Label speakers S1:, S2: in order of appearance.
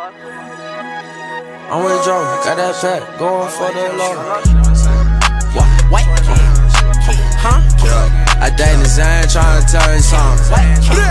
S1: I'm with Joe, got that pack, going for the low.
S2: What? Huh?
S1: I dated Zane, tryna tell you something.